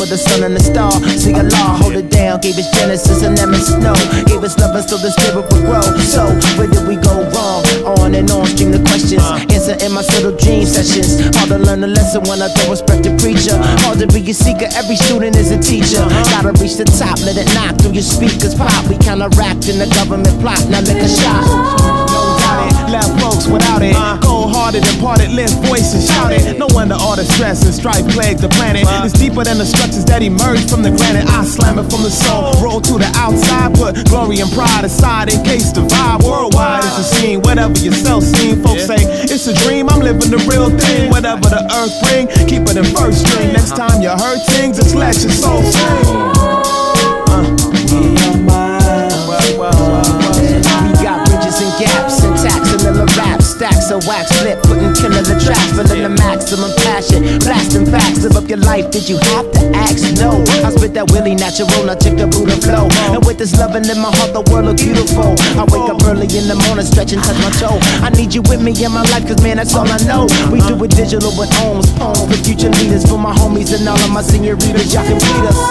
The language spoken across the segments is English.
for the sun and the star. See Allah, hold it down, gave us Genesis and Emmett Snow. Gave us love and so the spirit will grow. So, where did we go wrong? On and on, stream the questions. Answer in my subtle dream sessions. Hard to learn a lesson when I don't respect the preacher. Hard to be a seeker, every student is a teacher. Gotta reach the top, let it knock through your speakers. Pop, we kinda wrapped in the government plot. Now lick a shot. Left folks without it. Cold-hearted and parted lips, voices shouted. No wonder all the stress and strife plague the planet. It's deeper than the structures that emerge from the granite. I slam it from the soul, roll to the outside, put glory and pride aside in case the vibe worldwide is a scene. Whatever your self seen, folks say it's a dream. I'm living the real thing. Whatever the earth bring, keep it in first string. Next time you heard things, just let your soul sing. We got bridges and gaps, syntax and little raps, stacks of wax lit, putting killer the tracks, feeling the maximum passion, blasting facts. Live up your life, did you have to ask? No, I spit that willy natural, now check the Buddha flow. And with this loving in my heart, the world look beautiful. I wake up early in the morning, stretch and touch my toe. I need you with me in my life, cause man, that's all I know. We do it digital with ohms, poems, for future leaders, for my homies and all of my senioritas, y'all can beat us.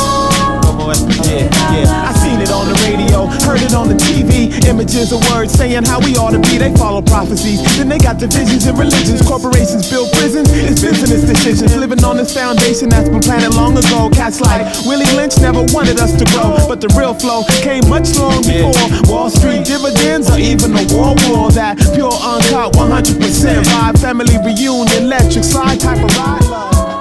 I seen it on the radio, heard it on the TV. Images of words saying how we ought to be. They follow prophecies, then they got divisions in religions. Corporations build prisons, it's business decisions. Living on this foundation that's been planted long ago. Cats like Willie Lynch never wanted us to grow, but the real flow came much long before Wall Street dividends or even a war. That pure uncut 100% vibe, family reunion, electric slide type of ride love.